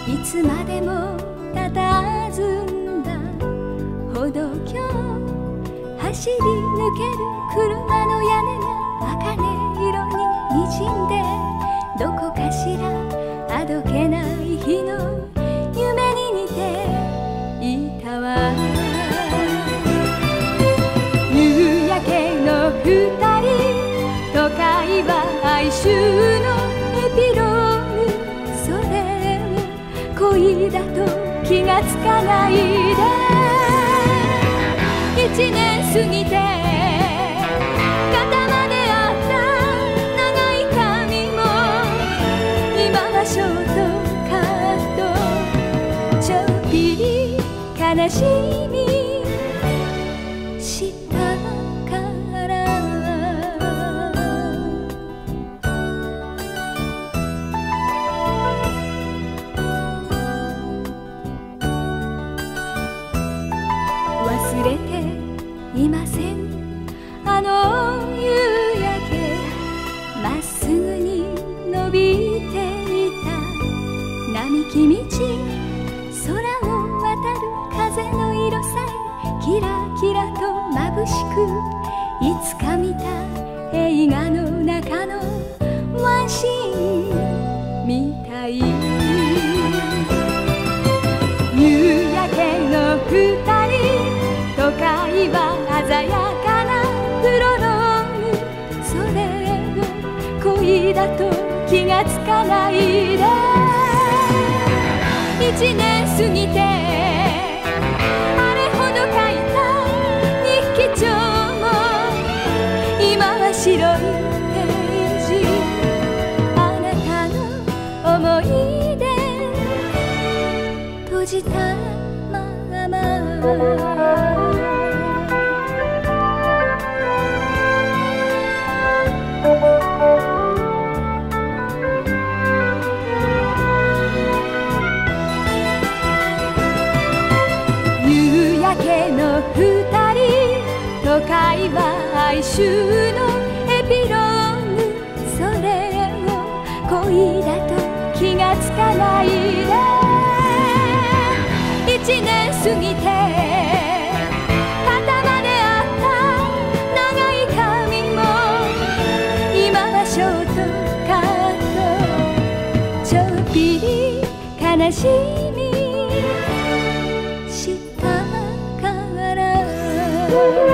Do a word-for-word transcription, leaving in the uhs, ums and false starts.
いつまでも佇んだ歩道橋、走り抜ける車の屋根が茜色ににじんで、どこかしらあどけない日の夢に似ていたわ。夕焼けの二人、都会は哀愁のエピローグ、それを恋だと気がつかないで、一年過ぎて肩まであった長い髪も、今はショートカット、ちょっぴり悲しみしたから。忘れていません、あの夕焼け、まっすぐに伸びていた並木道、空を渡る風の色さえキラキラと眩しく、いつか見た映画の中のワンシーンみたい。夕焼けの二人、都会は鮮やかなプロローグ、それを恋だと気がつかないで、一年過ぎてあれほど書いた日記帳も、今は白いページ、あなたの思い出閉じたまま。夕焼けの二人、都会は哀愁のエピローグ、それを恋だと気がつかないで、一年過ぎて肩まであった長い髪も、今はショートカット、ちょっぴり悲しみしたから。